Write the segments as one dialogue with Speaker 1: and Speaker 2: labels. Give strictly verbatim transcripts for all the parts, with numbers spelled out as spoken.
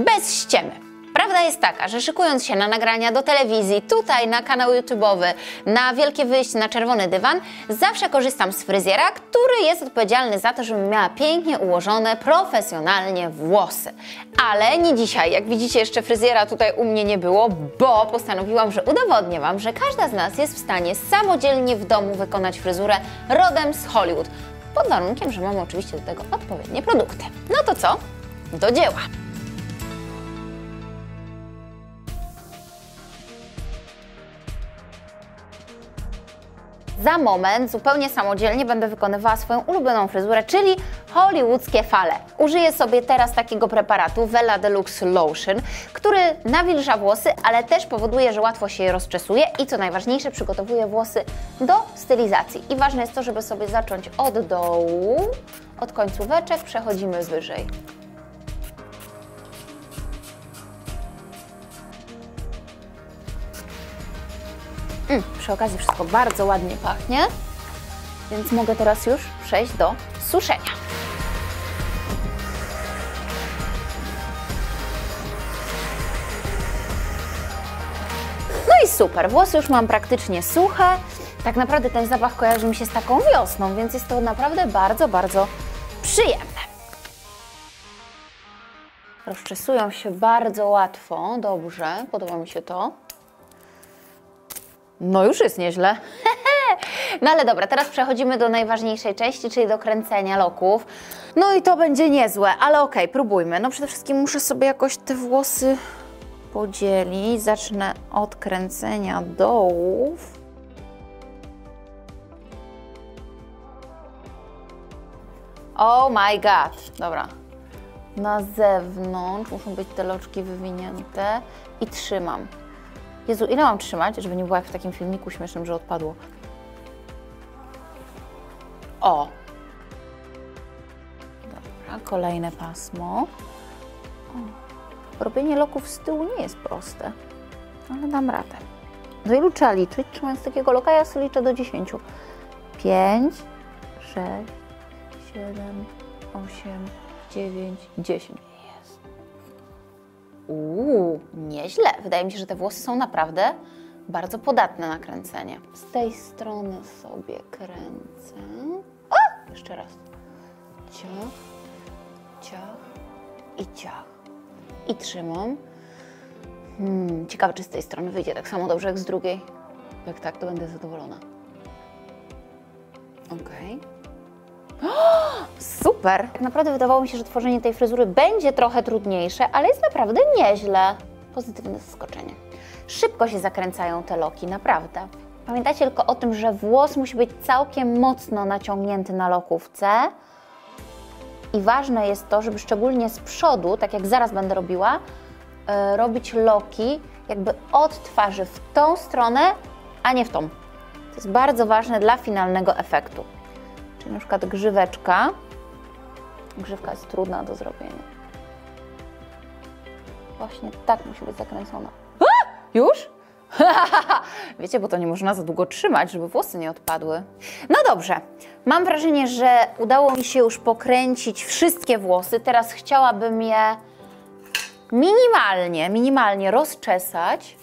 Speaker 1: bez ściemy. Prawda jest taka, że szykując się na nagrania do telewizji, tutaj na kanał YouTube'owy, na wielkie wyjście, na czerwony dywan, zawsze korzystam z fryzjera, który jest odpowiedzialny za to, żebym miała pięknie ułożone, profesjonalnie włosy. Ale nie dzisiaj. Jak widzicie, jeszcze fryzjera tutaj u mnie nie było, bo postanowiłam, że udowodnię Wam, że każda z nas jest w stanie samodzielnie w domu wykonać fryzurę rodem z Hollywood. Pod warunkiem, że mamy oczywiście do tego odpowiednie produkty. No to co? Do dzieła! Za moment zupełnie samodzielnie będę wykonywała swoją ulubioną fryzurę, czyli hollywoodzkie fale. Użyję sobie teraz takiego preparatu Wella Deluxe Lotion, który nawilża włosy, ale też powoduje, że łatwo się je rozczesuje i co najważniejsze, przygotowuje włosy do stylizacji. I ważne jest to, żeby sobie zacząć od dołu, od końcóweczek, przechodzimy wyżej. Mm, przy okazji wszystko bardzo ładnie pachnie, więc mogę teraz już przejść do suszenia. No i super, włosy już mam praktycznie suche. Tak naprawdę ten zapach kojarzy mi się z taką wiosną, więc jest to naprawdę bardzo, bardzo przyjemne. Rozczesują się bardzo łatwo, dobrze, podoba mi się to. No już jest nieźle. No ale dobra, teraz przechodzimy do najważniejszej części, czyli do kręcenia loków. No i to będzie niezłe, ale okej, próbujmy. No przede wszystkim muszę sobie jakoś te włosy podzielić. Zacznę od kręcenia dołów. Oh my god. Dobra. Na zewnątrz muszą być te loczki wywinięte i trzymam. Jezu, ile mam trzymać, żeby nie było jak w takim filmiku śmiesznym, że odpadło. O! Dobra, kolejne pasmo. O. Robienie loków z tyłu nie jest proste, ale dam radę. Do ilu trzeba liczyć? Trzymając takiego loka, ja sobie liczę do dziesięciu. Pięć, sześć, siedem, osiem, dziewięć, dziesięć. Uuu, nieźle. Wydaje mi się, że te włosy są naprawdę bardzo podatne na kręcenie. Z tej strony sobie kręcę. O! Jeszcze raz. Ciach, ciach i ciach. I trzymam. Hmm, ciekawe, czy z tej strony wyjdzie tak samo dobrze jak z drugiej. Jak tak, to będę zadowolona. Okej. Super! Tak naprawdę wydawało mi się, że tworzenie tej fryzury będzie trochę trudniejsze, ale jest naprawdę nieźle. Pozytywne zaskoczenie. Szybko się zakręcają te loki, naprawdę. Pamiętajcie tylko o tym, że włos musi być całkiem mocno naciągnięty na lokówce. I ważne jest to, żeby szczególnie z przodu, tak jak zaraz będę robiła, yy, robić loki jakby od twarzy w tą stronę, a nie w tą. To jest bardzo ważne dla finalnego efektu. Czyli na przykład grzyweczka. Grzywka jest trudna do zrobienia. Właśnie tak musi być zakręcona. A! Już? Wiecie, bo to nie można za długo trzymać, żeby włosy nie odpadły. No dobrze. Mam wrażenie, że udało mi się już pokręcić wszystkie włosy. Teraz chciałabym je minimalnie, minimalnie rozczesać.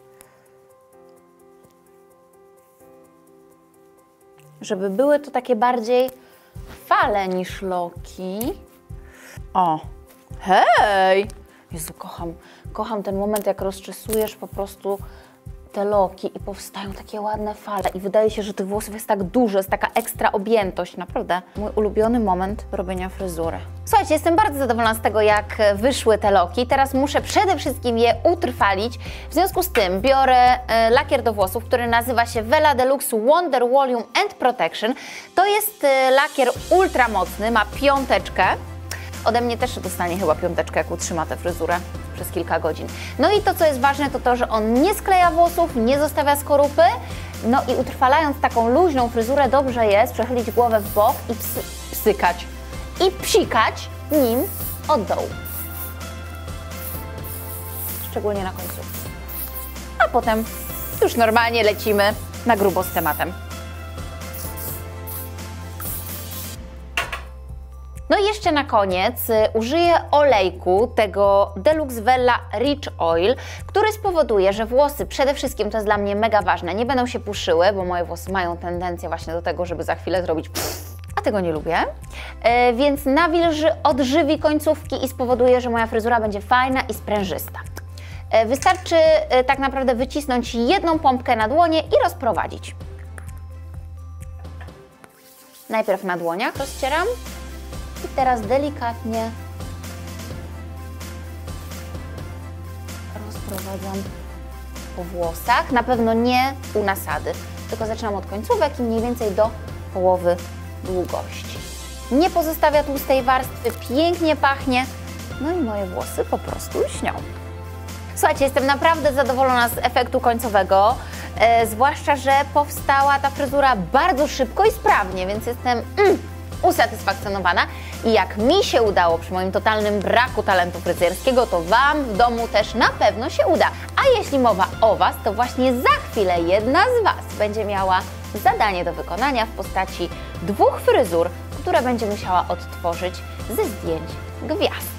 Speaker 1: Żeby były to takie bardziej fale niż loki. O, hej! Jezu, kocham, kocham ten moment, jak rozczesujesz po prostu te loki i powstają takie ładne fale. I wydaje się, że tych włosów jest tak dużo, jest taka ekstra objętość. Naprawdę mój ulubiony moment robienia fryzury. Słuchajcie, jestem bardzo zadowolona z tego, jak wyszły te loki. Teraz muszę przede wszystkim je utrwalić. W związku z tym biorę e, lakier do włosów, który nazywa się Wella Deluxe Wonder Volume and Protection. To jest e, lakier ultra mocny, ma piąteczkę. Ode mnie też dostanie chyba piąteczkę, jak utrzyma tę fryzurę przez kilka godzin. No i to, co jest ważne, to to, że on nie skleja włosów, nie zostawia skorupy. No i utrwalając taką luźną fryzurę, dobrze jest przechylić głowę w bok i psy, psykać. I psikać nim od dołu. Szczególnie na końcu. A potem już normalnie lecimy na grubo z tematem. No i jeszcze jeszcze na koniec y, użyję olejku tego Deluxe Vella Rich Oil, który spowoduje, że włosy, przede wszystkim to jest dla mnie mega ważne, nie będą się puszyły, bo moje włosy mają tendencję właśnie do tego, żeby za chwilę zrobić pff, a tego nie lubię, y, więc nawilży, odżywi końcówki i spowoduje, że moja fryzura będzie fajna i sprężysta. Y, wystarczy y, tak naprawdę wycisnąć jedną pompkę na dłonie i rozprowadzić. Najpierw na dłoniach rozcieram i teraz delikatnie rozprowadzam po włosach. Na pewno nie u nasady, tylko zaczynam od końcówek i mniej więcej do połowy długości. Nie pozostawia tłustej warstwy, pięknie pachnie, no i moje włosy po prostu lśnią. Słuchajcie, jestem naprawdę zadowolona z efektu końcowego, e, zwłaszcza, że powstała ta fryzura bardzo szybko i sprawnie, więc jestem mm, usatysfakcjonowana. I jak mi się udało przy moim totalnym braku talentu fryzjerskiego, to Wam w domu też na pewno się uda. A jeśli mowa o Was, to właśnie za chwilę jedna z Was będzie miała zadanie do wykonania w postaci dwóch fryzur, które będzie musiała odtworzyć ze zdjęć gwiazd.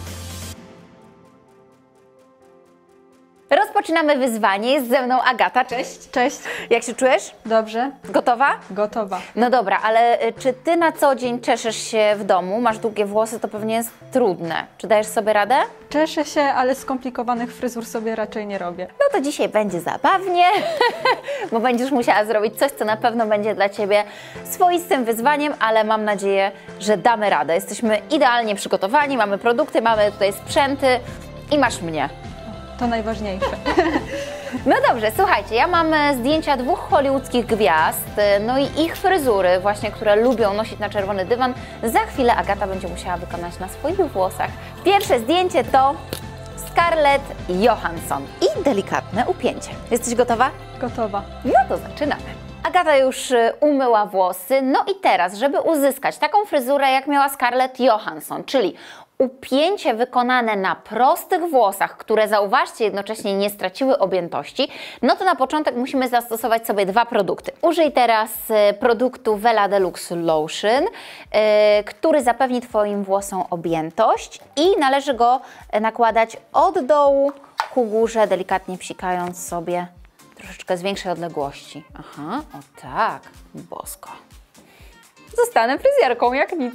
Speaker 1: Rozpoczynamy wyzwanie. Jest ze mną Agata. Cześć.
Speaker 2: Cześć.
Speaker 1: Jak się czujesz?
Speaker 2: Dobrze.
Speaker 1: Gotowa?
Speaker 2: Gotowa.
Speaker 1: No dobra, ale czy Ty na co dzień czeszesz się w domu? Masz długie włosy, to pewnie jest trudne. Czy dajesz sobie radę?
Speaker 2: Czeszę się, ale skomplikowanych fryzur sobie raczej nie robię.
Speaker 1: No to dzisiaj będzie zabawnie, bo będziesz musiała zrobić coś, co na pewno będzie dla Ciebie swoistym wyzwaniem, ale mam nadzieję, że damy radę. Jesteśmy idealnie przygotowani, mamy produkty, mamy tutaj sprzęty i masz mnie.
Speaker 2: To najważniejsze.
Speaker 1: No dobrze, słuchajcie, ja mam zdjęcia dwóch hollywoodzkich gwiazd, no i ich fryzury właśnie, które lubią nosić na czerwony dywan. Za chwilę Agata będzie musiała wykonać na swoich włosach. Pierwsze zdjęcie to Scarlett Johansson i delikatne upięcie. Jesteś gotowa?
Speaker 2: Gotowa.
Speaker 1: No to zaczynamy. Agata już umyła włosy, no i teraz, żeby uzyskać taką fryzurę, jak miała Scarlett Johansson, czyli upięcie wykonane na prostych włosach, które zauważcie jednocześnie nie straciły objętości, no to na początek musimy zastosować sobie dwa produkty. Użyj teraz produktu Vella Deluxe Lotion, yy, który zapewni Twoim włosom objętość i należy go nakładać od dołu ku górze, delikatnie psikając sobie troszeczkę z większej odległości. Aha, o tak, bosko. Zostanę fryzjerką jak nic.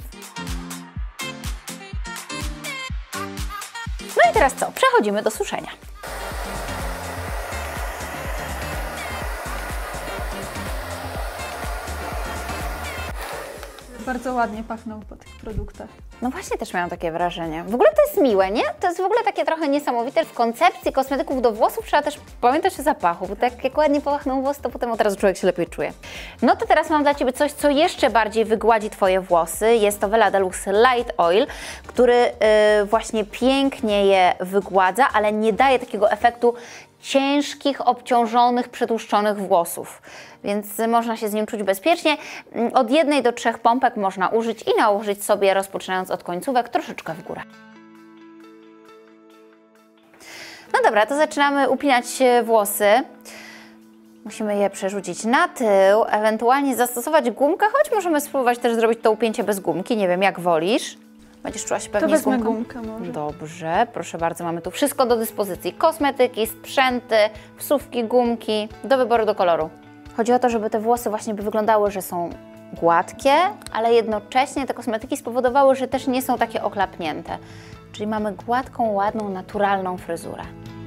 Speaker 1: No i teraz co? Przechodzimy do suszenia.
Speaker 2: Bardzo ładnie pachną po tych produktach.
Speaker 1: No właśnie też miałam takie wrażenie. W ogóle to jest miłe, nie? To jest w ogóle takie trochę niesamowite. W koncepcji kosmetyków do włosów trzeba też pamiętać o zapachu, bo tak jak ładnie pachną włosy, to potem od razu człowiek się lepiej czuje. No to teraz mam dla Ciebie coś, co jeszcze bardziej wygładzi Twoje włosy. Jest to Vella Deluxe Light Oil, który yy, właśnie pięknie je wygładza, ale nie daje takiego efektu ciężkich, obciążonych, przetłuszczonych włosów. Więc można się z nim czuć bezpiecznie. Od jednej do trzech pompek można użyć i nałożyć sobie, rozpoczynając od końcówek, troszeczkę w górę. No dobra, to zaczynamy upinać włosy. Musimy je przerzucić na tył, ewentualnie zastosować gumkę, choć możemy spróbować też zrobić to upięcie bez gumki. Nie wiem, jak wolisz. Będziesz czuła się pewnie
Speaker 2: to
Speaker 1: z gumką?
Speaker 2: gumkę może.
Speaker 1: Dobrze, proszę bardzo, mamy tu wszystko do dyspozycji. Kosmetyki, sprzęty, wsówki, gumki, do wyboru, do koloru. Chodzi o to, żeby te włosy właśnie by wyglądały, że są gładkie, ale jednocześnie te kosmetyki spowodowały, że też nie są takie oklapnięte. Czyli mamy gładką, ładną, naturalną fryzurę.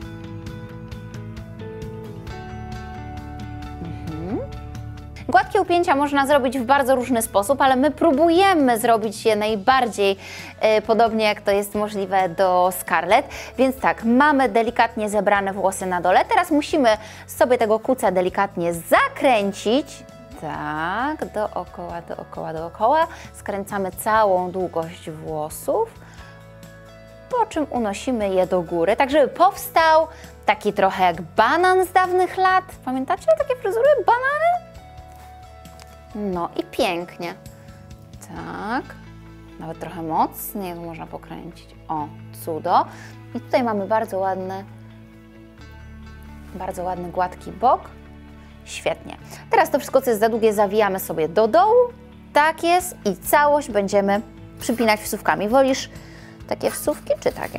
Speaker 1: Gładkie upięcia można zrobić w bardzo różny sposób, ale my próbujemy zrobić je najbardziej e, podobnie, jak to jest możliwe do Scarlett. Więc tak, mamy delikatnie zebrane włosy na dole. Teraz musimy sobie tego kuca delikatnie zakręcić. Tak, dookoła, dookoła, dookoła. Skręcamy całą długość włosów, po czym unosimy je do góry, tak żeby powstał taki trochę jak banan z dawnych lat. Pamiętacie takie fryzury? Banany? No i pięknie. Tak. Nawet trochę mocniej to można pokręcić. O, cudo. I tutaj mamy bardzo ładny, bardzo ładny, gładki bok. Świetnie. Teraz to wszystko, co jest za długie, zawijamy sobie do dołu. Tak jest. I całość będziemy przypinać wsówkami. Wolisz takie wsówki czy takie?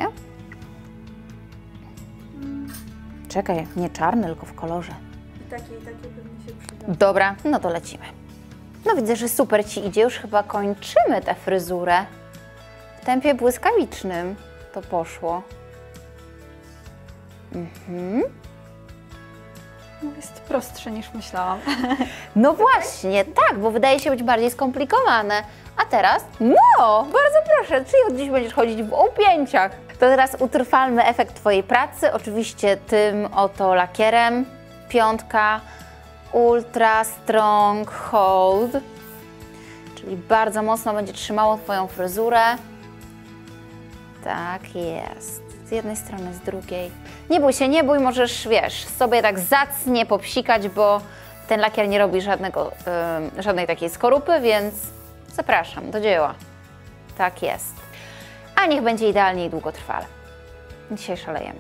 Speaker 1: Czekaj, nie czarne, tylko w kolorze.
Speaker 2: I takie, i takie pewnie się przyda.
Speaker 1: Dobra, no to lecimy. No widzę, że super Ci idzie, już chyba kończymy tę fryzurę. W tempie błyskawicznym to poszło. Mhm.
Speaker 2: Jest prostsze niż myślałam.
Speaker 1: No właśnie, tak, bo wydaje się być bardziej skomplikowane. A teraz? No, bardzo proszę, czyli od dziś będziesz chodzić w objęciach. To teraz utrwalmy efekt Twojej pracy, oczywiście tym oto lakierem. Piątka Ultra Strong Hold, czyli bardzo mocno będzie trzymało Twoją fryzurę. Tak jest. Z jednej strony, z drugiej. Nie bój się, nie bój, możesz, wiesz, sobie tak zacnie popsikać, bo ten lakier nie robi żadnego, yy, żadnej takiej skorupy, więc zapraszam do dzieła. Tak jest. A niech będzie idealnie i długotrwale. Dzisiaj szalejemy.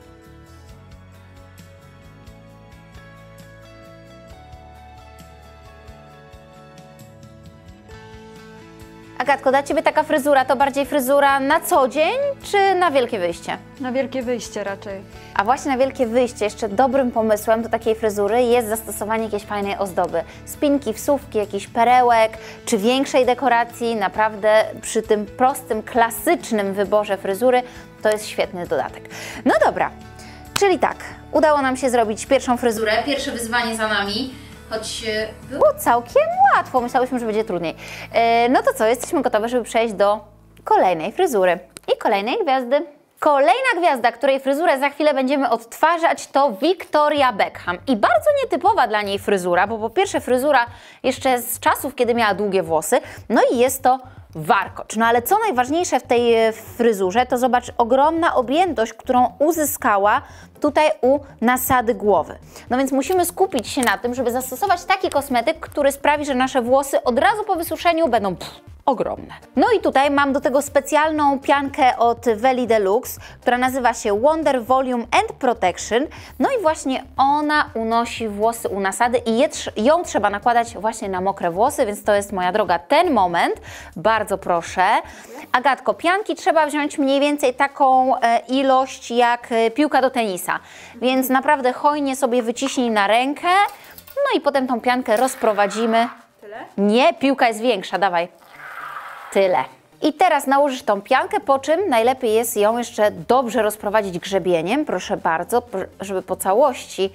Speaker 1: Agatko, dla Ciebie taka fryzura to bardziej fryzura na co dzień, czy na wielkie wyjście?
Speaker 2: Na wielkie wyjście raczej.
Speaker 1: A właśnie na wielkie wyjście jeszcze dobrym pomysłem do takiej fryzury jest zastosowanie jakiejś fajnej ozdoby. Spinki, wsówki, jakiś perełek, czy większej dekoracji. Naprawdę przy tym prostym, klasycznym wyborze fryzury to jest świetny dodatek. No dobra, czyli tak, udało nam się zrobić pierwszą fryzurę, pierwsze wyzwanie za nami. Choć było całkiem łatwo, myślałyśmy, że będzie trudniej. No to co, jesteśmy gotowe, żeby przejść do kolejnej fryzury i kolejnej gwiazdy. Kolejna gwiazda, której fryzurę za chwilę będziemy odtwarzać, to Victoria Beckham. I bardzo nietypowa dla niej fryzura, bo po pierwsze fryzura jeszcze z czasów, kiedy miała długie włosy, no i jest to warkocz. No ale co najważniejsze w tej fryzurze, to zobacz, ogromna objętość, którą uzyskała tutaj u nasady głowy. No więc musimy skupić się na tym, żeby zastosować taki kosmetyk, który sprawi, że nasze włosy od razu po wysuszeniu będą pff, ogromne. No i tutaj mam do tego specjalną piankę od Welli Deluxe, która nazywa się Wonder Volume and Protection. No i właśnie ona unosi włosy u nasady i je, ją trzeba nakładać właśnie na mokre włosy, więc to jest, moja droga, ten moment. Bardzo proszę. Agatko, pianki trzeba wziąć mniej więcej taką e, ilość jak e, piłka do tenisa, więc naprawdę hojnie sobie wyciśnij na rękę, no i potem tą piankę rozprowadzimy.
Speaker 2: Tyle?
Speaker 1: Nie, piłka jest większa, dawaj. Tyle. I teraz nałożysz tą piankę, po czym najlepiej jest ją jeszcze dobrze rozprowadzić grzebieniem, proszę bardzo, żeby po całości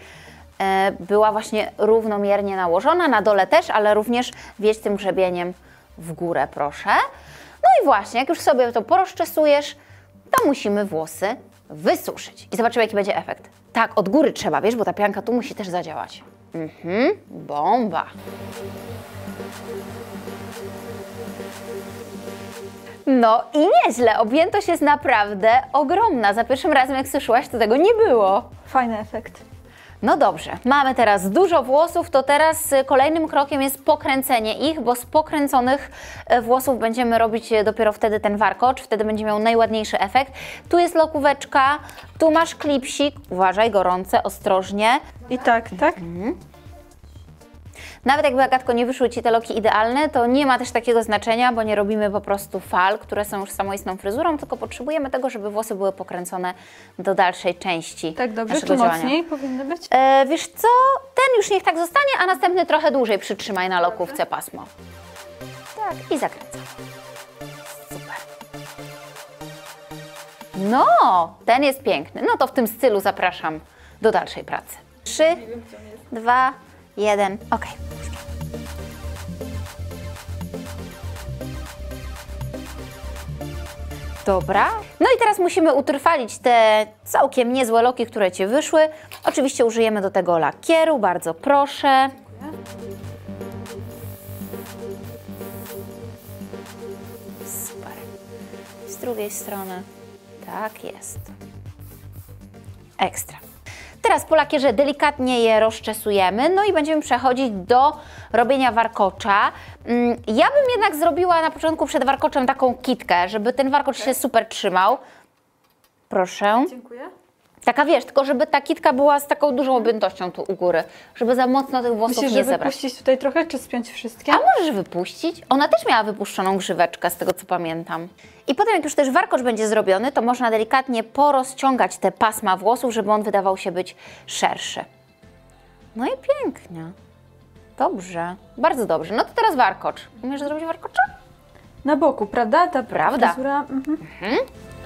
Speaker 1: e, była właśnie równomiernie nałożona, na dole też, ale również wieź tym grzebieniem w górę, proszę. No i właśnie, jak już sobie to porozczesujesz, to musimy włosy wysuszyć. I zobaczymy, jaki będzie efekt. Tak, od góry trzeba, wiesz, bo ta pianka tu musi też zadziałać. Mhm, bomba. No i nieźle, objętość jest naprawdę ogromna. Za pierwszym razem, jak suszyłaś, to tego nie było.
Speaker 2: Fajny efekt.
Speaker 1: No dobrze, mamy teraz dużo włosów, to teraz kolejnym krokiem jest pokręcenie ich, bo z pokręconych włosów będziemy robić dopiero wtedy ten warkocz, wtedy będzie miał najładniejszy efekt. Tu jest lokóweczka, tu masz klipsik, uważaj, gorące, ostrożnie.
Speaker 2: I tak, tak?
Speaker 1: Mhm. Nawet jakby, Agatko, nie wyszły Ci te loki idealne, to nie ma też takiego znaczenia, bo nie robimy po prostu fal, które są już samoistną fryzurą, tylko potrzebujemy tego, żeby włosy były pokręcone do dalszej części
Speaker 2: Tak, dobrze,
Speaker 1: naszego
Speaker 2: tu
Speaker 1: działania.
Speaker 2: mocniej powinny być?
Speaker 1: E, wiesz co, ten już niech tak zostanie, a następny trochę dłużej przytrzymaj na lokówce pasmo. Tak, i zakręcam. Super. No, ten jest piękny. No to w tym stylu zapraszam do dalszej pracy. Trzy, dwa, jeden, ok. Dobra. No i teraz musimy utrwalić te całkiem niezłe loki, które Ci wyszły. Oczywiście użyjemy do tego lakieru, bardzo proszę. Super. Z drugiej strony. Tak jest. Ekstra. Teraz po lakierze delikatnie je rozczesujemy, no i będziemy przechodzić do robienia warkocza. Ja bym jednak zrobiła na początku przed warkoczem taką kitkę, żeby ten warkocz się super trzymał. Proszę.
Speaker 2: Dziękuję.
Speaker 1: Taka wiesz, tylko żeby ta kitka była z taką dużą objętością tu u góry, żeby za mocno tych włosów
Speaker 2: Myślisz,
Speaker 1: nie
Speaker 2: że
Speaker 1: zebrać.
Speaker 2: wypuścić tutaj trochę, czy spiąć wszystkie?
Speaker 1: A możesz wypuścić? Ona też miała wypuszczoną grzyweczkę, z tego co pamiętam. I potem jak już też warkocz będzie zrobiony, to można delikatnie porozciągać te pasma włosów, żeby on wydawał się być szerszy. No i pięknie. Dobrze, bardzo dobrze. No to teraz warkocz. Umiesz zrobić warkocza?
Speaker 2: Na boku, prawda? Ta
Speaker 1: Prawda.
Speaker 2: fryzura. Mhm.
Speaker 1: Mhm.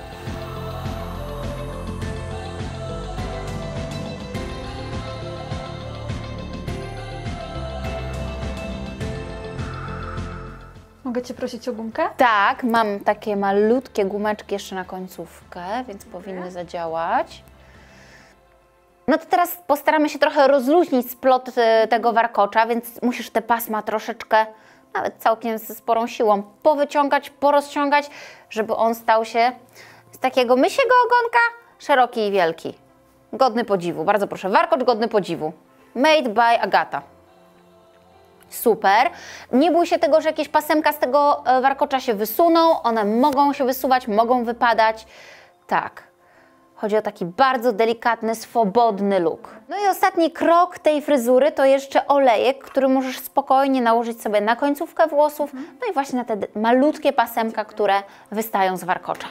Speaker 2: Mogę Cię prosić o gumkę?
Speaker 1: Tak, mam takie malutkie gumeczki jeszcze na końcówkę, więc powinny zadziałać. No to teraz postaramy się trochę rozluźnić splot y, tego warkocza, więc musisz te pasma troszeczkę, nawet całkiem ze sporą siłą, powyciągać, porozciągać, żeby on stał się z takiego mysiego ogonka szeroki i wielki. Godny podziwu, bardzo proszę. Warkocz godny podziwu. Made by Agata. Super. Nie bój się tego, że jakieś pasemka z tego warkocza się wysuną. One mogą się wysuwać, mogą wypadać. Tak. Chodzi o taki bardzo delikatny, swobodny look. No i ostatni krok tej fryzury to jeszcze olejek, który możesz spokojnie nałożyć sobie na końcówkę włosów, no i właśnie na te malutkie pasemka, które wystają z warkocza.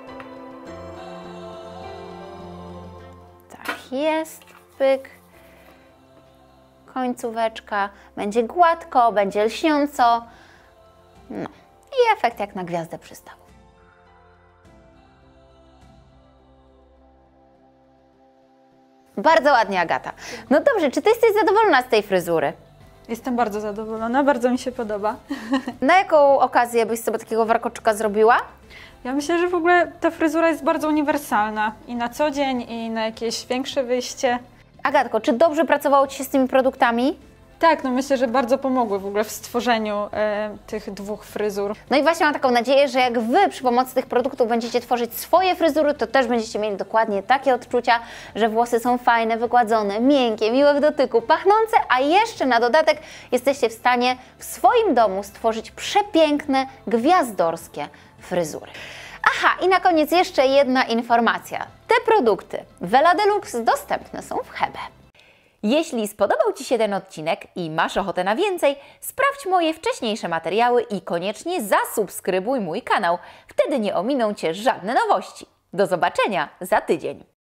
Speaker 1: Tak jest. Pyk. Końcóweczka, będzie gładko, będzie lśniąco. No i efekt jak na gwiazdę przystał. Bardzo ładnie, Agata. No dobrze, czy Ty jesteś zadowolona z tej fryzury?
Speaker 2: Jestem bardzo zadowolona, bardzo mi się podoba.
Speaker 1: Na jaką okazję byś sobie takiego warkoczyka zrobiła?
Speaker 2: Ja myślę, że w ogóle ta fryzura jest bardzo uniwersalna i na co dzień, i na jakieś większe wyjście.
Speaker 1: Agatko, czy dobrze pracowało Ci się z tymi produktami?
Speaker 2: Tak, no myślę, że bardzo pomogły w ogóle w stworzeniu e, tych dwóch fryzur.
Speaker 1: No i właśnie mam taką nadzieję, że jak Wy przy pomocy tych produktów będziecie tworzyć swoje fryzury, to też będziecie mieli dokładnie takie odczucia, że włosy są fajne, wygładzone, miękkie, miłe w dotyku, pachnące, a jeszcze na dodatek jesteście w stanie w swoim domu stworzyć przepiękne, gwiazdorskie fryzury. Aha, i na koniec jeszcze jedna informacja. Te produkty Wella Deluxe dostępne są w Hebe. Jeśli spodobał Ci się ten odcinek i masz ochotę na więcej, sprawdź moje wcześniejsze materiały i koniecznie zasubskrybuj mój kanał. Wtedy nie ominą Cię żadne nowości. Do zobaczenia za tydzień.